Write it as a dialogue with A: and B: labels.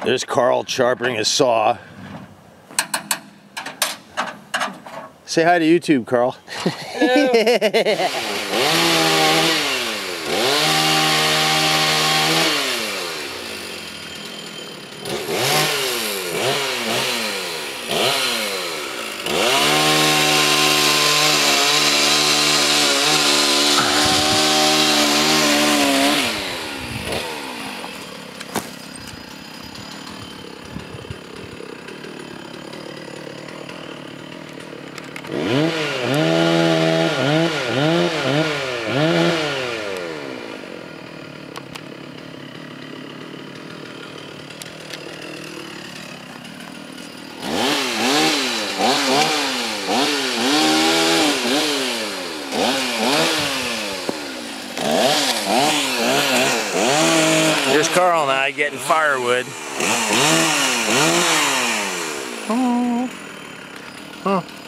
A: There's Carl sharpening his saw. Say hi to YouTube, Carl. Here's Carl and I getting firewood. Oh.